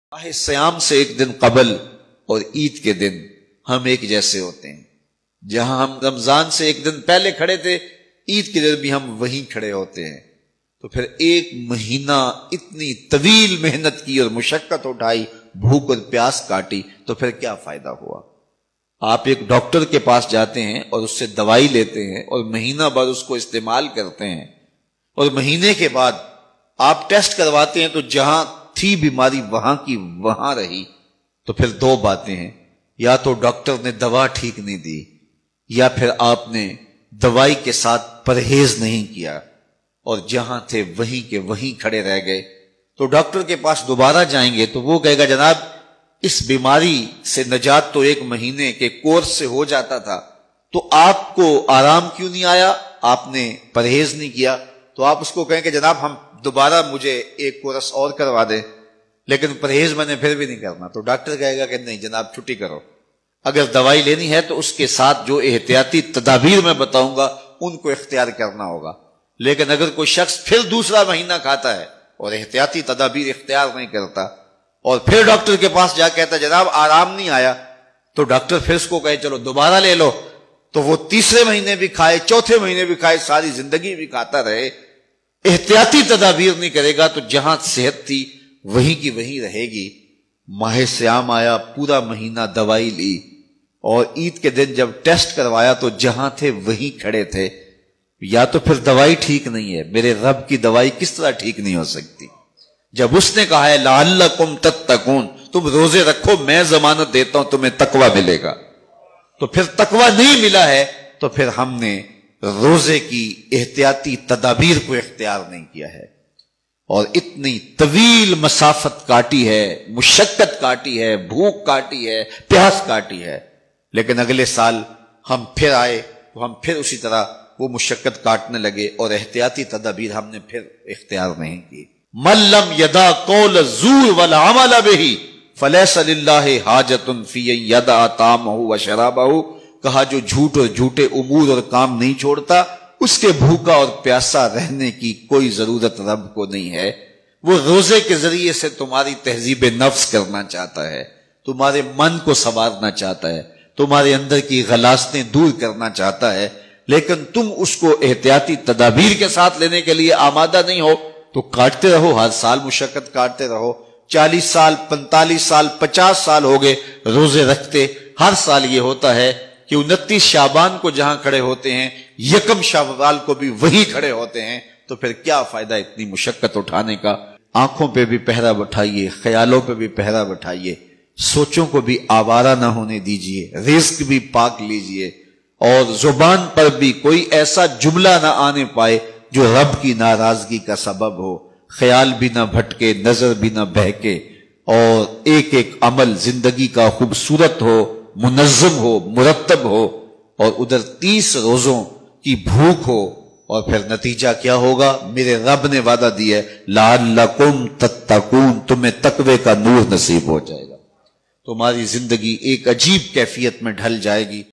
ماہ سیام سے ایک دن قبل اور عید کے دن ہم ایک جیسے ہوتے ہیں. جہاں ہم رمضان سے ایک دن پہلے کھڑے تھے، عید کے دن بھی ہم وہیں کھڑے ہوتے ہیں. تو پھر ایک مہینہ اتنی طویل محنت کی اور مشقت اٹھائی، بھوک اور پیاس کاٹی، تو پھر کیا فائدہ ہوا؟ آپ ایک ڈاکٹر کے پاس جاتے ہیں اور اس سے دوائی لیتے ہیں اور مہینہ بعد اس کو استعمال کرتے ہیں، اور مہینے کے بعد آپ ٹیسٹ کرواتے ہیں تو جہاں تھی بیماری وہاں کی وہاں رہی. تو پھر دو باتیں ہیں، یا تو ڈاکٹر نے دوا ٹھیک نہیں دی، یا پھر آپ نے دوائی کے ساتھ پرہیز نہیں کیا اور جہاں تھے وہیں کے وہیں کھڑے رہ گئے. تو ڈاکٹر کے پاس دوبارہ جائیں گے تو وہ کہے گا جناب اس بیماری سے نجات تو ایک مہینے کے کورس سے ہو جاتا تھا، تو آپ کو آرام کیوں نہیں آیا؟ آپ نے پرہیز نہیں کیا. تو آپ اس کو کہیں کہ جناب ہم دوبارہ مجھے ایک کورس اور کروا دیں، لیکن پرہیز میں نے پھر بھی نہیں کرنا. تو ڈاکٹر کہے گا کہ نہیں جناب چھٹی کرو. اگر دوائی لینی ہے تو اس کے ساتھ جو احتیاطی تدابیر میں بتاؤں گا ان کو اختیار کرنا ہوگا. لیکن اگر کوئی شخص پھر دوسرا مہینہ کھاتا ہے اور احتیاطی تدابیر اختیار نہیں کرتا اور پھر ڈاکٹر کے پاس جا کہتا جناب آرام نہیں آیا، تو ڈاکٹر پھر اس کو کہے چلو دوبارہ لے لو، تو وہ تیسرے مہینے بھی کھائے، چوتھے مہینے بھی کھائے، ساری زندگی بھی کھاتا رہے، احتیاطی تدابیر نہیں کرے گا تو جہاں صحت تھی وہیں کی وہیں رہے گی. ماہ سیام آیا، پورا مہینہ دوائی لی، اور عید کے دن جب ٹیسٹ کروایا تو جہاں تھے وہیں کھڑے تھے. یا تو پھر دوائی ٹھیک نہیں ہے، میرے رب کی دوائی کس طرح ٹھیک نہیں ہو سکتی؟ جب اس نے کہا ہے لعلکم تتقون، تم روزے رکھو میں ضمانت دیتا ہوں تمہیں تقوی ملے گا، تو پھر تقوی نہیں ملا ہے تو پھر ہم نے روزے کی احتیاطی تدابیر کو اختیار نہیں کیا ہے، اور اتنی طویل مسافت کاٹی ہے، مشقت کاٹی ہے، بھوک کاٹی ہے، پیاس کاٹی ہے. لیکن اگلے سال ہم پھر آئے تو ہم پھر اسی طرح وہ مشقت کاٹنے لگے اور احتیاطی تدابیر ہم نے پھر اختیار نہیں کی. من لم یدع قول الزور والعمل به فلیس للہ حاجۃ فی ان یدع طعامہ وشرابہ. کہا جو جھوٹ اور جھوٹے امور اور کام نہیں چھوڑتا اس کے بھوکا اور پیاسا رہنے کی کوئی ضرورت رب کو نہیں ہے. وہ روزے کے ذریعے سے تمہاری تہذیب نفس کرنا چاہتا ہے، تمہارے من کو سنوارنا چاہتا ہے، تمہارے اندر کی غلاظتیں دور کرنا چاہتا ہے، لیکن تم اس کو احتیاطی تدابیر کے ساتھ لینے کے لیے آمادہ نہیں ہو تو کاٹتے رہو، ہر سال مشقت کاٹتے رہو. 40 سال 45 سال 50 سال ہو گئے روزے رکھتے، ہر سال یہ ہوتا ہے کہ 29 شعبان کو جہاں کھڑے ہوتے ہیں 1 شوال کو بھی وہی کھڑے ہوتے ہیں. تو پھر کیا فائدہ اتنی مشقت اٹھانے کا؟ آنکھوں پہ بھی پہرا بٹھائیے، خیالوں پہ بھی پہرا بٹھائیے، سوچوں کو بھی آوارہ نہ ہونے دیجئے، رزق بھی پاک لیجئے، اور زبان پر بھی کوئی ایسا جملہ نہ آنے پائے جو رب کی ناراضگی کا سبب ہو. خیال بھی نہ بھٹکے، نظر بھی نہ بہکے، اور ایک ایک عمل زندگی کا خوبصورت ہو، منظم ہو، مرتب ہو، اور ادھر 30 روزوں کی بھوک ہو. اور پھر نتیجہ کیا ہوگا؟ میرے رب نے وعدہ دیا ہے لعلکم تتقون، تمہیں تقوی کا نور نصیب ہو جائے گا، تمہاری زندگی ایک عجیب کیفیت میں ڈھل جائے گی.